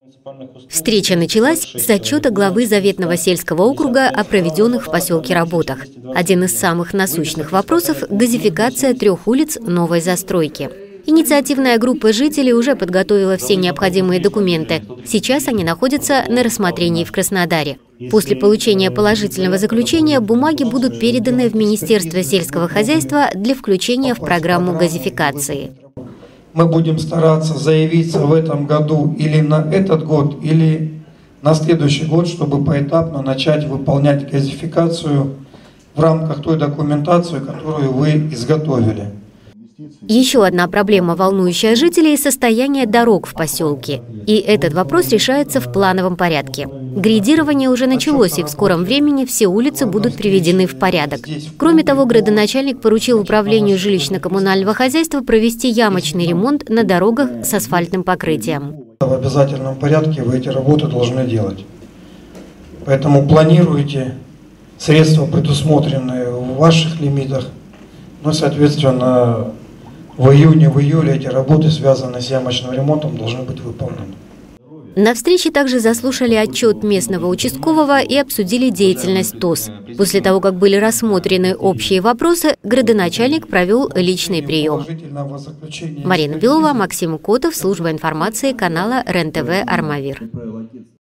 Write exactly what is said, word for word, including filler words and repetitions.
Встреча началась с отчета главы Заветного сельского округа о проведенных в поселке работах. Один из самых насущных вопросов – газификация трех улиц новой застройки. Инициативная группа жителей уже подготовила все необходимые документы. Сейчас они находятся на рассмотрении в Краснодаре. После получения положительного заключения бумаги будут переданы в Министерство сельского хозяйства для включения в программу газификации. Мы будем стараться заявиться в этом году или на этот год, или на следующий год, чтобы поэтапно начать выполнять газификацию в рамках той документации, которую вы изготовили. Еще одна проблема, волнующая жителей – состояние дорог в поселке. И этот вопрос решается в плановом порядке. Грейдирование уже началось, и в скором времени все улицы будут приведены в порядок. Кроме того, градоначальник поручил управлению жилищно-коммунального хозяйства провести ямочный ремонт на дорогах с асфальтным покрытием. В обязательном порядке вы эти работы должны делать. Поэтому планируйте, средства предусмотренные в ваших лимитах, ну, соответственно, в июне, в июле эти работы, связанные с ямочным ремонтом, должны быть выполнены. На встрече также заслушали отчет местного участкового и обсудили деятельность ТОС. После того, как были рассмотрены общие вопросы, градоначальник провел личный прием. Марина Белова, Максим Котов, служба информации канала РЕН-ТВ «Армавир».